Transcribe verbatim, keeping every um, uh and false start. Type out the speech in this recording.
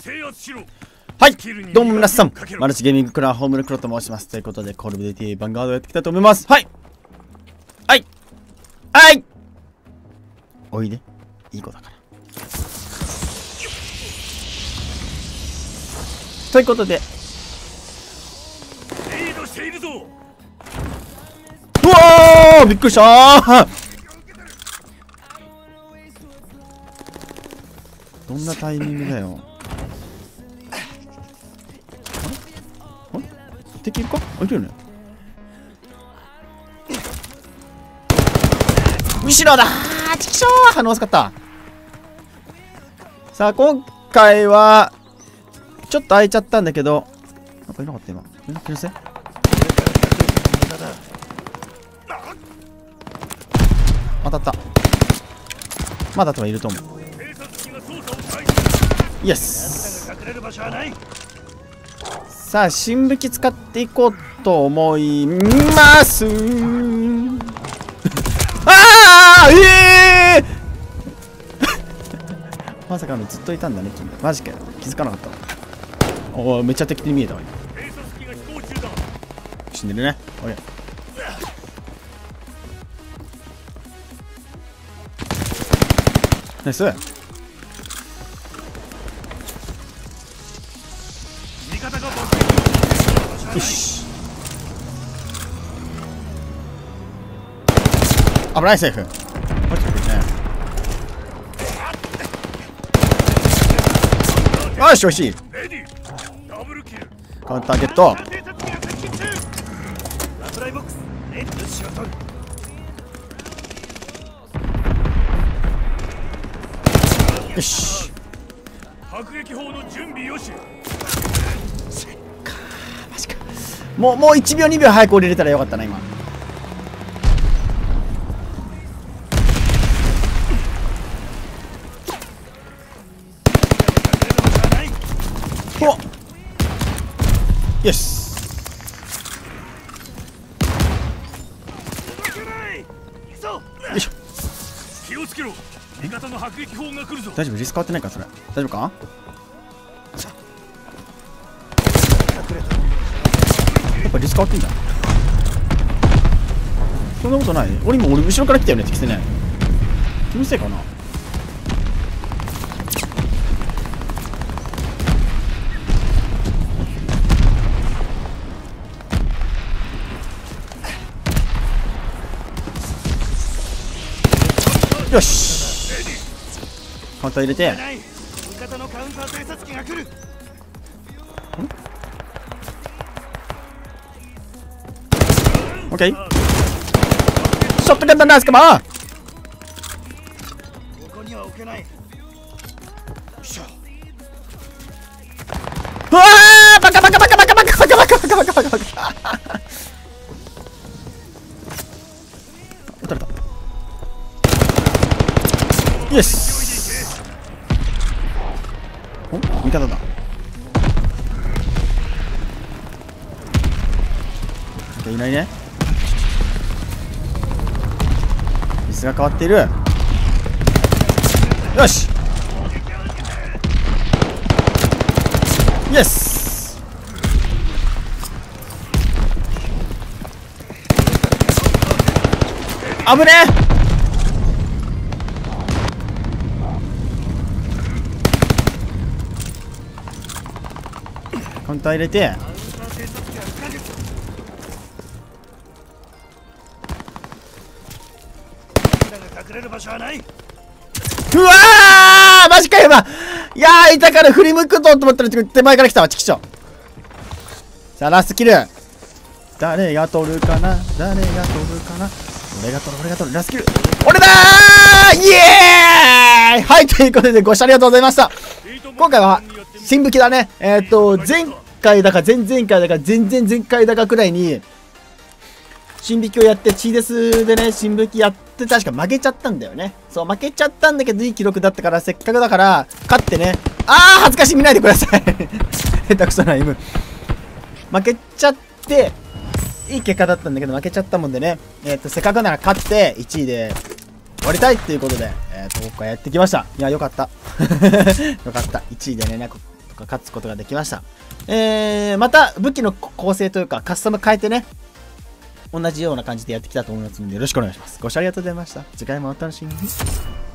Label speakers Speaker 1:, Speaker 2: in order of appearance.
Speaker 1: はい、どうも皆さん、マルチゲーミングクランホームのクロと申します。ということで、コールオブデューティーヴァンガードをやっていきたいと思います。はいはいはいおいで、いい子だから。ということで、うわーびっくりしたーどんなタイミングだよ。あれ敵いるか？あ、いるよね。後ろだー、ちくしょー、反応遅かった。さあ、今回はちょっと空いちゃったんだけど、なんかいなかった今。気のせい？当たった。まだとはいると思う。イエス。さあ、新武器使っていこうと思いますああええー、まさかのずっといたんだね君。マジかよ、気づかなかったわ。おお、めっちゃ敵に見えたわ今。死んでるね。おい、ナイス。よし、危ない。セーフ。よし、おいしい。カウンターゲット。よし、迫撃砲の準備よし。マジか。もうもういちびょうにびょう早く降りれたらよかったな今。おっ、よし。よいしょ。気をつけろ。味方の迫撃砲が来るぞ。大丈夫？リスク変わってないかそれ。大丈夫か？やっぱリスク変わってんじゃん。そんなことない。俺今俺後ろから来たよね敵ってね。気のせいかな。よし、カウンター入れて。オッケー。ショットガンだな、スカマー。うわー、バカバカバカバカバカバカバカバカバカバカバカ。撃たれた。イエス。お、味方だ。いないね。椅子が変わっている。よし、イエス。危ねえ。カウンター入れて。うわー、マジかよ今。いやー、いたから振り向くとと思ったら手前から来たわ、チキショ。さあラストキル。誰が取るかな、誰が取るかな。俺が取る、俺が取る。ラストキル俺だー。イエーイ。はい、ということでご視聴ありがとうございました。今回は新武器だね。えっと前回だか前々回だか前々前回だかくらいに新武器をやってチーデスでね、新武器やって確か負けちゃったんだよね。そう、負けちゃったんだけどいい記録だったから、せっかくだから勝ってね。あー、恥ずかしい、見ないでください下手くそな M 負けちゃっていい結果だったんだけど負けちゃったもんでね、えっとせっかくなら勝っていちいで終わりたいっていうことで、えっと僕はやってきました。いや、よかったよかった。いちいでね、なんかか勝つことができました。えー、また武器の構成というかカスタム変えてね、同じような感じでやってきたと思いますのでよろしくお願いします。ご視聴ありがとうございました。次回もお楽しみに。